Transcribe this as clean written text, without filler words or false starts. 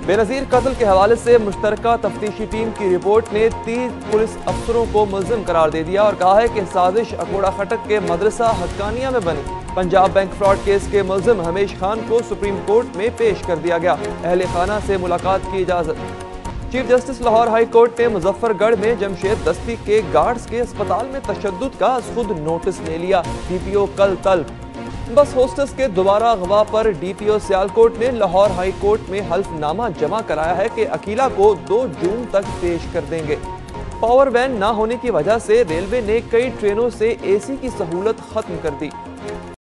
बेनज़ीर कत्ल के हवाले से मुश्तरका तफ्तीशी टीम की रिपोर्ट ने 30 पुलिस अफसरों को मुल्ज़िम करार दे दिया और कहा है कि साजिश अकोड़ा खटक के मदरसा हक्कानिया में बनी। पंजाब बैंक फ्रॉड केस के मुल्ज़िम हमीश खान को सुप्रीम कोर्ट में पेश कर दिया गया। अहले खाना से मुलाकात की इजाज़त। Chief justice Lahore high court ने मुजफ्फरगढ़ में जमशेद दस्ती के गार्ड्स के अस्पताल में तशद्दुद का खुद नोटिस ले लिया। DPO कल तलब। बस होस्टस के दोबारा अगवा पर DPO सियालकोट ने लाहौर हाई कोर्ट में हल्फनामा जमा कराया है कि अकीला को 2 जून तक पेश कर देंगे। पावर वैन ना होने की वजह से रेलवे ने कई ट्रेनों से AC की सहूलत खत्म कर दी।